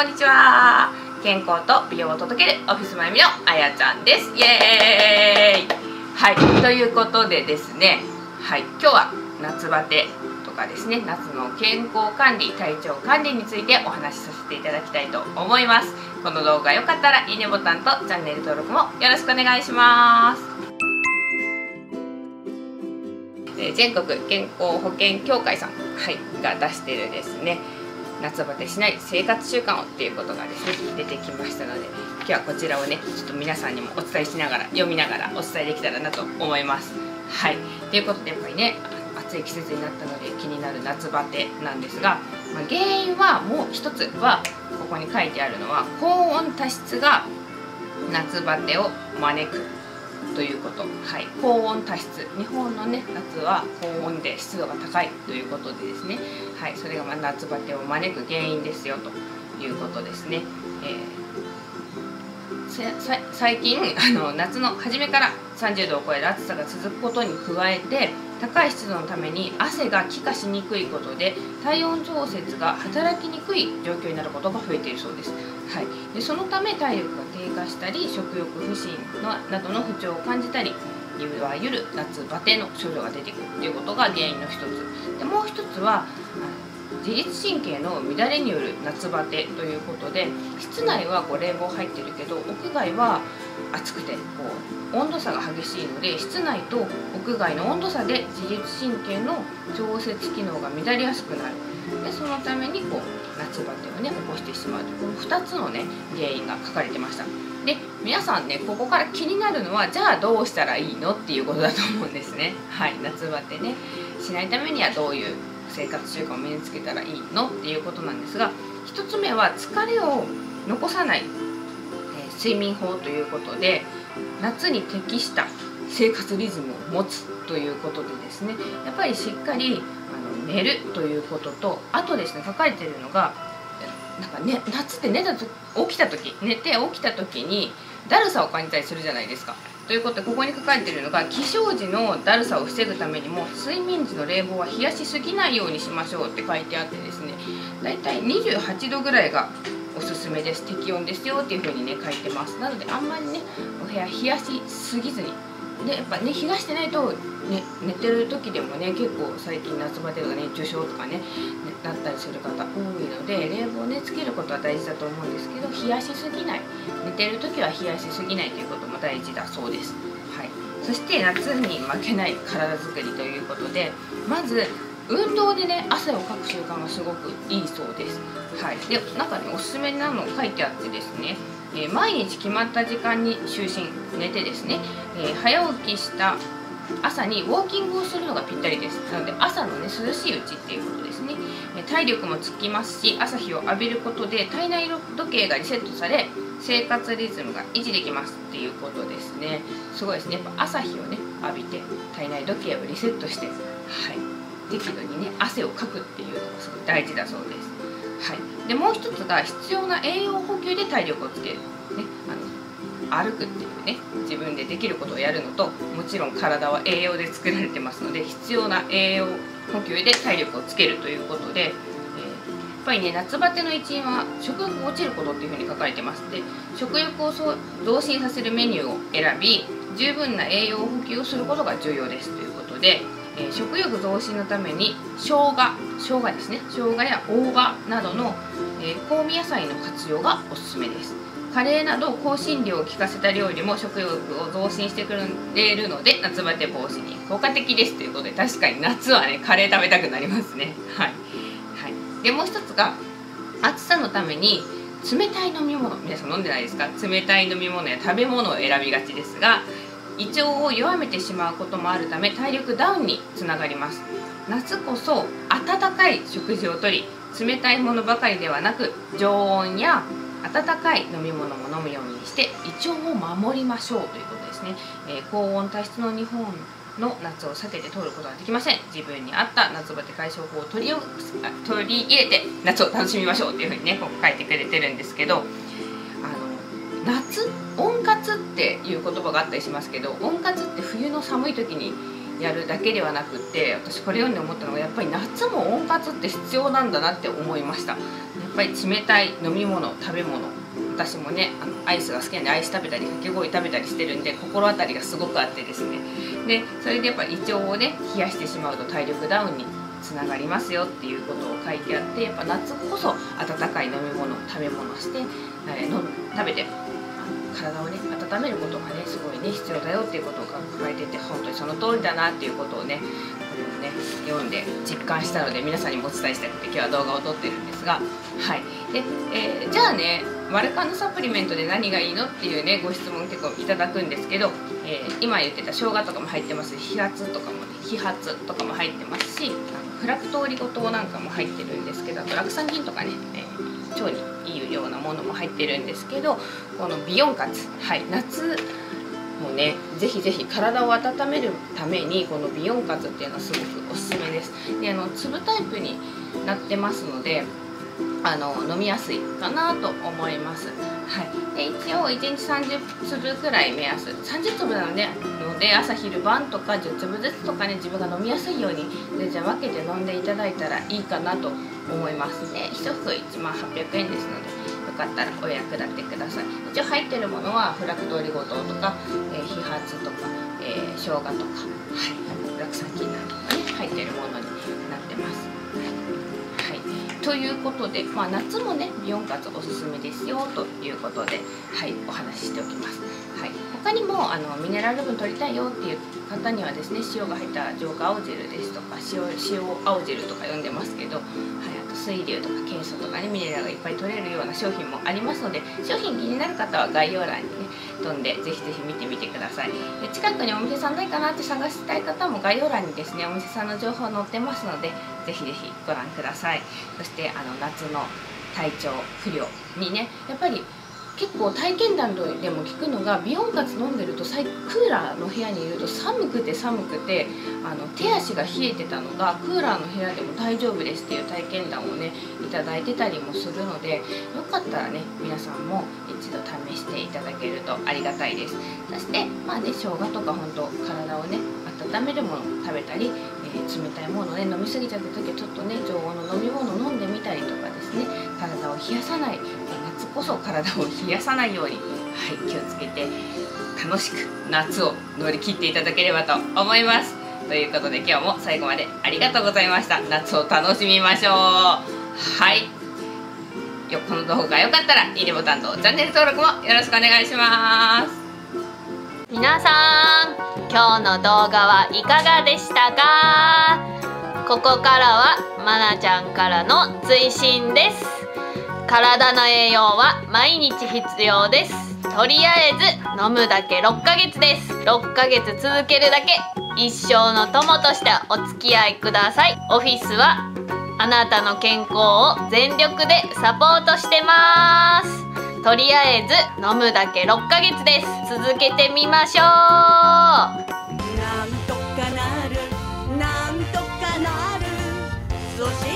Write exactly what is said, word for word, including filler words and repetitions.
んにちは。健康と美容を届けるオフィスまゆみのあやちゃんです。イエーイ。はい、ということでですね、はい、今日は夏バテとかですね、夏の健康管理、体調管理についてお話しさせていただきたいと思います。この動画が良かったらいいねボタンとチャンネル登録もよろしくお願いします。全国健康保険協会さん、はい、が出しているですね、夏バテしない生活習慣をっていうことがですね出てきましたので、今日はこちらをねちょっと皆さんにもお伝えしながら読みながらお伝えできたらなと思います。はい、ということでやっぱりね暑い季節になったので気になる夏バテなんですが、まあ、原因はもう一つはここに書いてあるのは高温多湿が夏バテを招くということ。はい、高温多湿、日本のね夏は高温で湿度が高いということでですね、はい、それがまあ夏バテを招く原因ですよということですね。えー、最近あの夏の初めからさんじゅうどを超える暑さが続くことに加えて、高い湿度のために汗が気化しにくいことで体温調節が働きにくい状況になることが増えているそうです。はい、でそのため体力が低下したり食欲不振などの不調を感じたり、いわゆる夏バテの症状が出てくるということが原因の一つで、もう一つは自律神経の乱れによる夏バテということで、室内はこう冷房入ってるけど屋外は暑くてこう温度差が激しいので、室内と屋外の温度差で自律神経の調節機能が乱れやすくなる。でそのためにこう夏バテをね起こしてしまうというこのふたつのね原因が書かれてました。で皆さんねここから気になるのは、じゃあどうしたらいいのっていうことだと思うんですね。はい、夏バテねしないためにはどういう生活習慣を身につけたらいいのっていうことなんですが、ひとつめは疲れを残さない、えー、睡眠法ということで、夏に適した生活リズムを持つということでですね、やっぱりしっかりあの寝るということと、あとですね書かれているのがなんか、ね、夏って寝たと起きた時寝て起きた時にだるさを感じたりするじゃないですか。ということでここに書かれているのが、起床時のだるさを防ぐためにも睡眠時の冷房は冷やしすぎないようにしましょうって書いてあってですね、だいたいにじゅうはちどぐらいがおすすめです、適温ですよっていう風にね書いてます。なのであんまりねお部屋冷やしすぎずに、でやっぱね冷やしてないと、ね、寝てる時でもね結構最近夏バテとか熱中症とかねなったりする方多いので、冷房ねつけることは大事だと思うんですけど、冷やしすぎない、寝てる時は冷やしすぎないということも大事だそうです。はい、そして夏に負けない体づくりということで、まず運動でね汗をかく習慣がすごくいいそうです。はい、で中におすすめなの書いてあってですね、えー、毎日決まった時間に就寝寝てですね、えー、早起きした朝にウォーキングをするのがぴったりです。なので朝のね涼しいうちっていうことですね。体力もつきますし、朝日を浴びることで体内時計がリセットされ生活リズムが維持できますっていうことですね。すごいですね。やっぱ朝日をね浴びて体内時計をリセットして、はい、適度にね汗をかくっていうのがすごい大事だそうです。はい、でもう一つが必要な栄養補給で体力をつける、ね、あの歩くっていうね自分でできることをやるのと、もちろん体は栄養で作られてますので必要な栄養補給で体力をつけるということで、えー、やっぱりね夏バテの一因は食欲が落ちることっていうふうに書かれてますので、食欲を増進させるメニューを選び十分な栄養補給をすることが重要ですということで、えー、食欲増進のために生姜生姜ですね生姜や大葉などの、えー、香味野菜の活用がおすすめです。カレーなど香辛料を効かせた料理も食欲を増進してくれるので夏バテ防止に効果的ですということで、確かに夏はねカレー食べたくなりますね。はい、はい、でもう一つが暑さのために冷たい飲み物、皆さん飲んでないですか？冷たい飲み物や食べ物を選びがちですが、胃腸を弱めてしまうこともあるため体力ダウンにつながります。夏こそ温かい食事をとり、冷たいものばかりではなく常温や温かい飲み物も飲むようにして胃腸を守りましょうということですね。えー、高温多湿の日本の夏を避けて通ることはできません。自分に合った夏バテ解消法を取り取り入れて夏を楽しみましょうっていうふうにねこう書いてくれてるんですけど、あの夏温活っていう言葉があったりしますけど、温活って冬の寒い時にやるだけではなくって、私これ読んで思ったのが、やっぱり夏も温活って必要なんだなって思いました。やっぱり冷たい飲み物、食べ物、私もねあのアイスが好きなんでアイス食べたりかき氷食べたりしてるんで、心当たりがすごくあってですね、でそれでやっぱ胃腸をね冷やしてしまうと体力ダウンにつながりますよっていうことを書いてあって、やっぱ夏こそ温かい飲み物食べ物して、えー、の食べて体をね温めることがねすごいね必要だよっていうことを考えてて、本当にその通りだなっていうことをねこれをね読んで実感したので、皆さんにもお伝えしたくて今日は動画を撮ってるんですが、はいで、えー、じゃあねマルカンのサプリメントで何がいいのっていうねご質問結構いただくんですけど、えー、今言ってた生姜とかも入ってますし、飛髪とかもね飛髪とかも入ってますし、あのフラクトオリゴ糖なんかも入ってるんですけど、あと酪酸菌とかね、えー、腸にいいようなものも入ってるんですけど、この美容活、はい、夏もねぜひぜひ体を温めるためにこの美容活っていうのはすごくおすすめです。であの粒タイプになってますので、あの飲みやすいかなと思います。はい、で一応いちにちさんじゅっつぶくらい目安、さんじゅっつぶなのでので朝昼晩とかじゅっつぶずつとかね自分が飲みやすいようにでじゃあ分けて飲んでいただいたらいいかなと思います。でいちふくいちまんはっぴゃくえんですので、よかったらお役立てください。一応入ってるものはフラクトオリゴ糖とか、えー、飛髪とか、えー、生姜とか、はい、酪酸菌なんかがね入ってるものになってます。ということで、まあ、夏もね美容活おすすめですよということで、はい、お話ししておきます。はい、他にもあのミネラル分取りたいよっていう方にはですね、塩が入った浄化青汁ですとか 塩, 塩青汁とか呼んでますけど、はい、あと水流とかケイ素とかねミネラルがいっぱい取れるような商品もありますので、商品気になる方は概要欄にね飛んでぜひぜひ見てみてください。で近くにお店さんないかなって探したい方も概要欄にですねお店さんの情報載ってますので、ぜひぜひご覧ください。そしてあの夏の体調不良にねやっぱり結構体験談でも聞くのが、美容活飲んでるとクーラーの部屋にいると寒くて寒くてあの手足が冷えてたのがクーラーの部屋でも大丈夫ですっていう体験談をねいただいてたりもするので、よかったらね皆さんも一度試していただけるとありがたいです。そしてまあね生姜とか本当体をね温めるものを食べたり、えー、冷たいものをね飲みすぎちゃった時はちょっとね常温の飲み物を飲んでみたりとかですね、体を冷やさない、えー、夏こそ体を冷やさないように、はい、気をつけて楽しく夏を乗り切っていただければと思います。ということで今日も最後までありがとうございました。夏を楽しみましょう。はい、よこの動画が良かったらいいねボタンとチャンネル登録もよろしくお願いします。 皆さん今日の動画はいかがでしたか？ここからはまなちゃんからの追伸です。体の栄養は毎日必要です。とりあえず飲むだけろっかげつです。ろっかげつ続けるだけ、一生の友としてお付き合いください。オフィスはあなたの健康を全力でサポートしてます。とりあえず飲むだけろっかげつです。続けてみましょう。 なんとかなる、なんとかなる、そして